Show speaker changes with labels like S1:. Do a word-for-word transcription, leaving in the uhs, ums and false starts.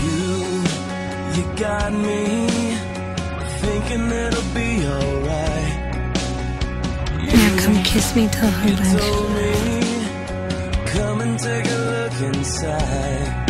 S1: You got me thinking it'll be alright.
S2: Now come kiss me till
S1: You
S2: her
S1: told me, come and take a look inside.